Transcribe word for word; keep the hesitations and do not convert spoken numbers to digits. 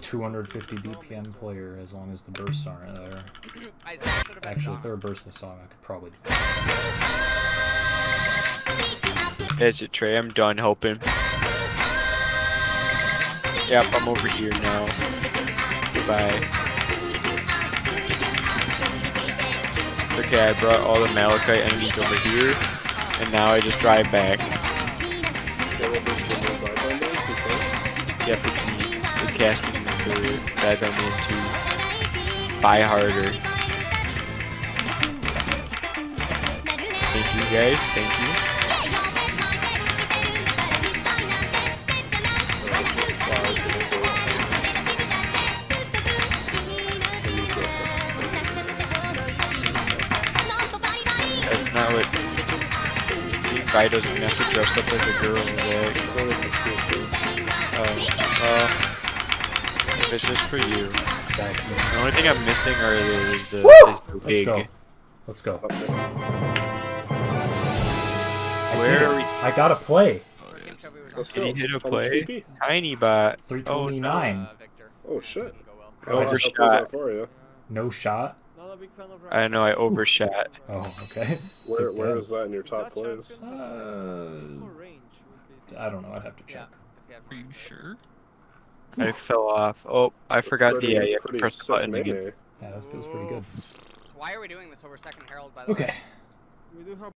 two hundred fifty B P M player as long as the bursts aren't there. Actually, if there were bursts in the song, I could probably do that. That's it, Trey. I'm done helping. Yep, I'm over here now. Goodbye. Okay, I brought all the Malachite enemies over here, and now I just drive back. Yep, it's me. We're casting for Bad Bunny to buy harder. Thank you guys, thank you. That's not what guy doesn't even have to dress up as a girl. Like, um, uh, if it's just for you. The only thing I'm missing are the, the, is the big. Let's go. Let's go. Where are we? I gotta play. Did he hit a play? Tiny bot. three twenty-nine. Oh shit. I overshot. No shot? I know I overshot. Oh, okay. Where where is that in your top plays? Uh, I don't know. I'd have to check. Are you sure? I fell off. Oh, I forgot pretty, the yeah. You have to press the button melee. again. Yeah, that feels pretty good. Why are we doing this over Second Herald, by the okay. way? We do have